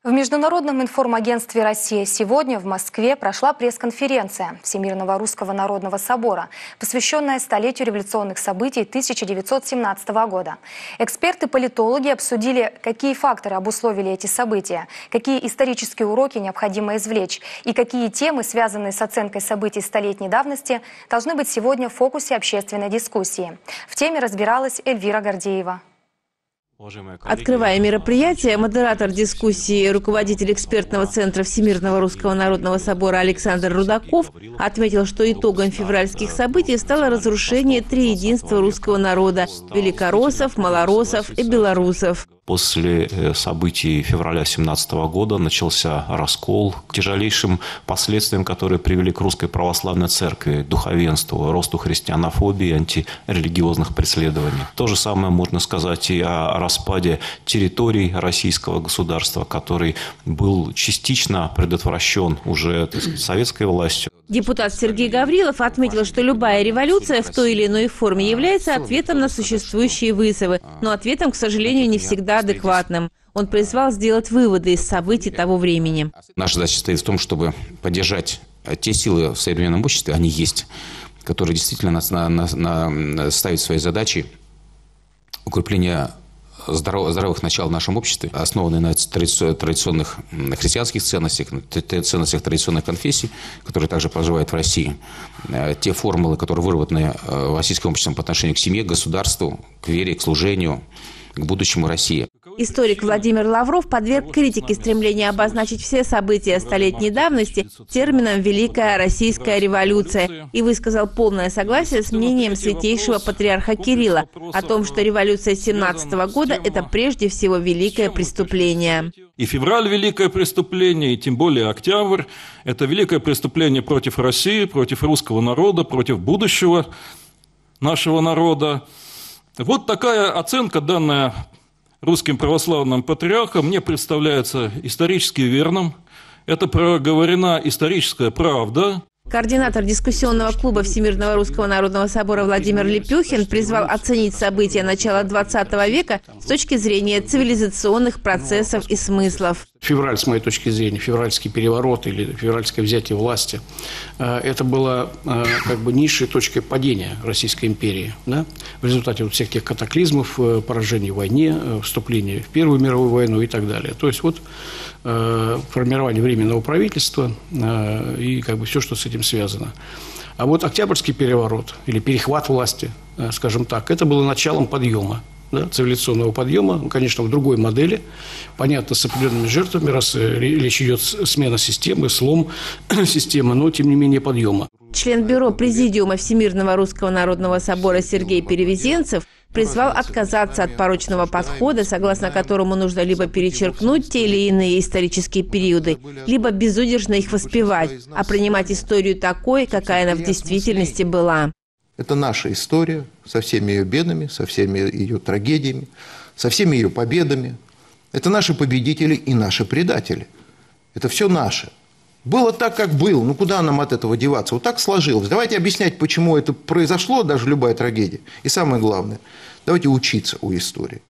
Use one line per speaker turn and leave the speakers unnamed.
В Международном информагентстве «Россия» сегодня в Москве прошла пресс-конференция Всемирного Русского Народного Собора, посвященная столетию революционных событий 1917 года. Эксперты-политологи обсудили, какие факторы обусловили эти события, какие исторические уроки необходимо извлечь и какие темы, связанные с оценкой событий столетней давности, должны быть сегодня в фокусе общественной дискуссии. В теме разбиралась Эльвира Гордеева.
Открывая мероприятие, модератор дискуссии, руководитель экспертного центра Всемирного Русского Народного Собора Александр Рудаков отметил, что итогом февральских событий стало разрушение триединства русского народа – великороссов, малороссов и белорусов.
После событий февраля 2017 года начался раскол к тяжелейшим последствиям, которые привели к Русской Православной Церкви, духовенству, росту христианофобии, антирелигиозных преследований. То же самое можно сказать и о распаде территорий российского государства, который был частично предотвращен уже, так сказать, советской властью.
Депутат Сергей Гаврилов отметил, что любая революция в той или иной форме является ответом на существующие вызовы, но ответом, к сожалению, не всегда адекватным. Он призвал сделать выводы из событий того времени.
Наша задача состоит в том, чтобы поддержать те силы в современном обществе, они есть, которые действительно ставят своей задачей укрепление здоровых начал в нашем обществе, основанные на традиционных христианских ценностях, ценностях традиционных конфессий, которые также проживают в России. Те формулы, которые выработаны российским обществом по отношению к семье, к государству, к вере, к служению, к будущему России.
Историк Владимир Лавров подверг критике стремления обозначить все события столетней давности термином «Великая Российская революция» и высказал полное согласие с мнением святейшего патриарха Кирилла о том, что революция 17 года – это прежде всего великое преступление.
И февраль – великое преступление, и тем более октябрь – это великое преступление против России, против русского народа, против будущего нашего народа. Вот такая оценка, данная русским православным патриархом, мне представляется исторически верным. Это проговорена историческая правда.
Координатор дискуссионного клуба Всемирного Русского Народного Собора Владимир Лепюхин призвал оценить события начала XX века с точки зрения цивилизационных процессов и смыслов.
Февраль, с моей точки зрения, февральский переворот или февральское взятие власти, это было как бы низшей точкой падения Российской империи. Да? В результате вот всех тех катаклизмов, поражений в войне, вступления в Первую мировую войну и так далее. То есть вот формирование временного правительства и как бы все, что с этим связано. А вот Октябрьский переворот или перехват власти, скажем так, это было началом подъема. Да, цивилизационного подъема, конечно, в другой модели, понятно, с определенными жертвами, раз речь идет смена системы, слом системы, но, тем не менее, подъема.
Член бюро Президиума Всемирного Русского Народного Собора Сергей Перевезенцев призвал отказаться от порочного подхода, согласно которому нужно либо перечеркнуть те или иные исторические периоды, либо безудержно их воспевать, а принимать историю такой, какая она в действительности была.
Это наша история со всеми ее бедами, со всеми ее трагедиями, со всеми ее победами. Это наши победители и наши предатели. Это все наше. Было так, как было. Ну, куда нам от этого деваться? Вот так сложилось. Давайте объяснять, почему это произошло, даже любая трагедия. И самое главное, давайте учиться у истории.